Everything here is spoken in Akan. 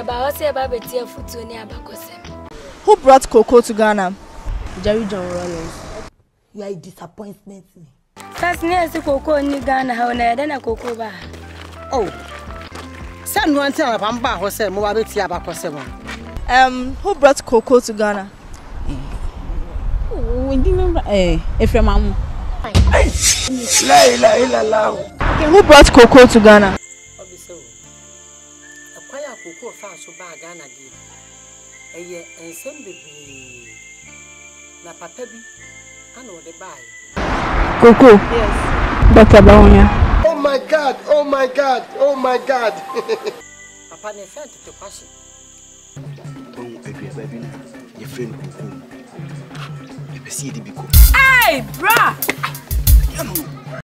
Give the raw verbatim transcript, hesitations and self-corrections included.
about say about betia foot ni abakosem. Who brought cocoa to Ghana? Jerry John Rollins. You are a disappointment me. First near the cocoa ni Ghana how na then a cocoa ba. Oh. Send one thing about Bamba who said more about abakosem. Um, who brought cocoa to Ghana? Oh, we remember eh Efremamu. La ilaha illallah. Okay, who brought cocoa to Ghana? Obviously. Acquire cocoa fast so bad Ghana di. Eye ensem bebre. Na papa bi ana o de buy. Cocoa. Yes. Doctor Baonya. Oh my God, oh my God, oh my God. Papa ne fent to kwashi. Bon, baby, baby, your friend cocoa. You see the biko. Hey, bruh! You know.